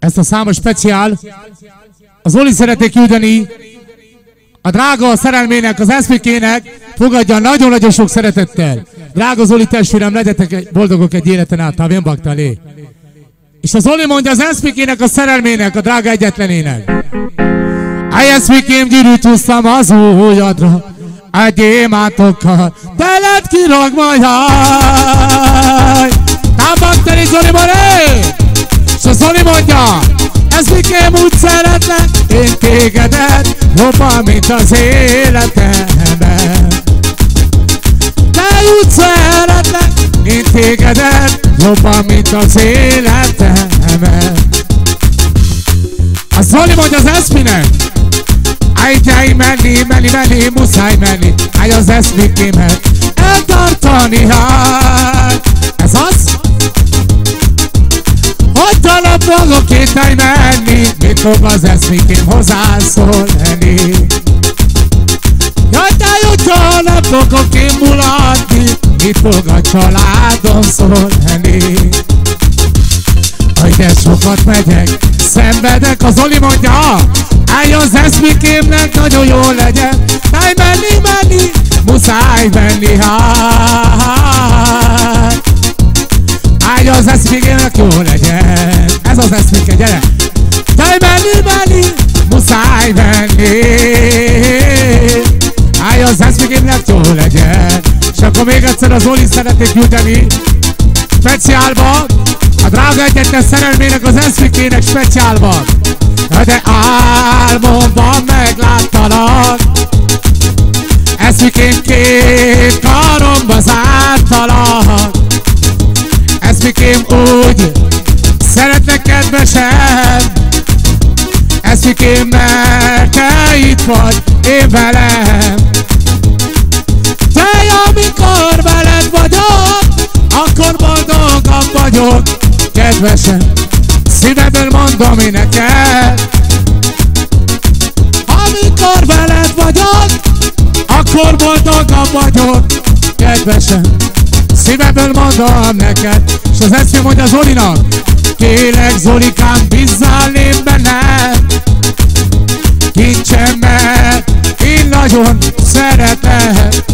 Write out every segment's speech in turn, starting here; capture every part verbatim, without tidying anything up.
Ezt a számos speciál az Zoli szeretné küldeni a drága szerelmének, az eszmikének, fogadja nagyon-nagyon sok szeretettel. Drága Zoli testvérem, legyetek boldogok egy életen át, ha vén baktalé. És a Zoli mondja az eszmikének, a szerelmének, a drága egyetlenének. A eszmikém, gyűrűt húztam az ujjadra, a gyémántokkal, de lett kirag majd haj. Támbakteli Zoli moré! És a Zoli mondja, eszmikém, úgy szeretlek, én tégedet, jobban, mint az életemben. De úgy szeretlek, én tégedet, jobban, mint az életemben. A Zoli mondja az eszminek, Ájjjj, menni, menni, menni, muszáj menni, állj az eszmikémet eltartani, hát. Ez az? Hogy talap fogok kétáj menni, mit fog az eszmikém hozzászólni? Jaj, de jó, talap fogok én mulatni, mit fog a családom szólni? Hogy de sokat megyek, szenvedek, a Zoli mondja, állj az eszmikémnek, nagyon jól legyen. Állj, menni, menni, muszáj menni, hát. Állj az eszmikémnek, jól legyen. Ez az eszmike, gyere. Állj, menni, menni, muszáj menni. Állj az eszmikémnek, jól legyen. És akkor még egyszer a Zoli szeretnék küldeni speciálba a drága egyetlen szerelmének, az eszmikének speciálban. De álmomban megláttalak, eszmikém, két karomba zártalak. Eszmikém, úgy szeretlek, kedvesem, eszmikém, mert te itt vagy, én velem. Te, amikor veled vagyok, akkor boldogabb vagyok, kedvesem. Szívemből mondom én neked, amikor veled vagyok, akkor boldogabb vagyok, kedvesem. Szívemből mondom neked. És az eszmé mondja Zolinak, kérlek Zolikám, bízzál én bennem, kincsem, mert én nagyon szeretlek.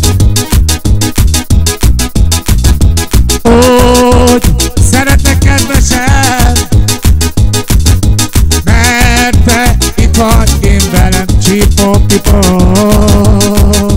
Úgy szeretlek, kedvesem, mert te itt vagy én velem, csipó-pipó.